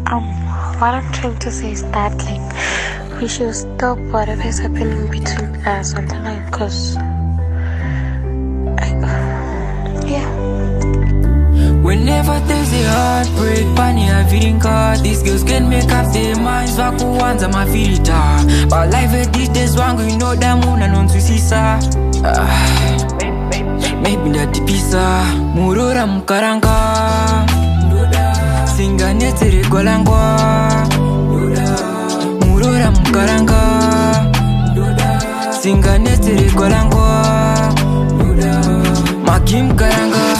What I'm trying to say is that like we should stop whatever is happening between us on the line, cause yeah. Whenever there's a heartbreak, pani a feeling card. These girls can make up their minds. Vakuanza ma filter. But life at this days wangu, you know that moon and on sisa. Maybe that pisa. Murora mukaranga. Singa netere golangwa. Murora mukaranga. Singa netere golangwa. Makim karanga.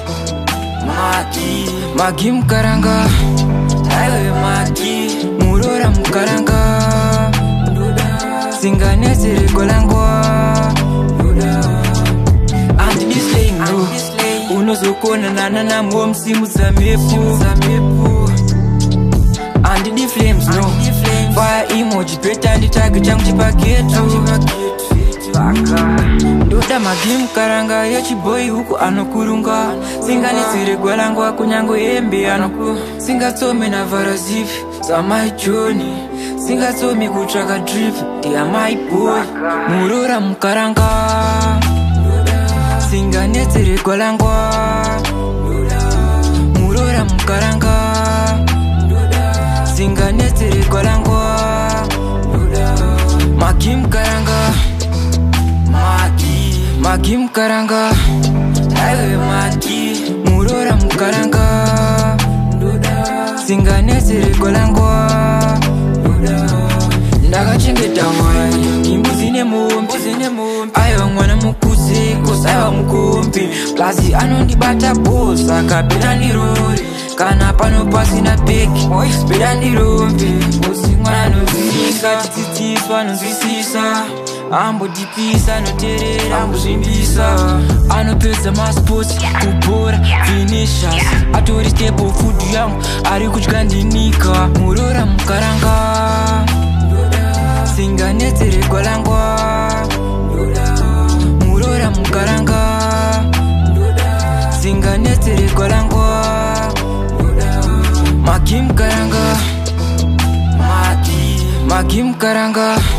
Magi mkaranga. Ayo magi. Murora mkaranga. Singa netere golangwa. And this lane bro, unozokona na mwo msimu zamefu. And the flames no, fire emoji peta ndi tag changu chipaketu. Ndoda magim karanga yochi boy huku anokurunga. Singa netsire gwalangwa kunyango embe anoku. Singa tome na varazifi samai choni. Singa tome kutraka drip dia my boy. Murora mkaranga. Singa netere golangwa. Murora mkaranga. Singa netere golangwa. Magi mkaranga. Magi mkaranga. Ayo magi. Murora mkaranga. Singa netere golangwa. Ndakachengeta mwai imbuzi nemombe. Ayo mwana mukuze kosawa mukombe. Plazi anondibata bosa kapeta ndirori. Kana pano pasina peki peta ndirombe. Musi mwana nozinga chitsitsiswa nonzwisisa. Ambo dipisa noterera ambo zvimbisa. Anopedza masports kubhora finishers. Atori stable food yangu ari kudya ndinika. Murora mukaranga. Singa netere golangwa. Murora mukaranga. Singa netere golangwa. Magi mkaranga. Magi mkaranga.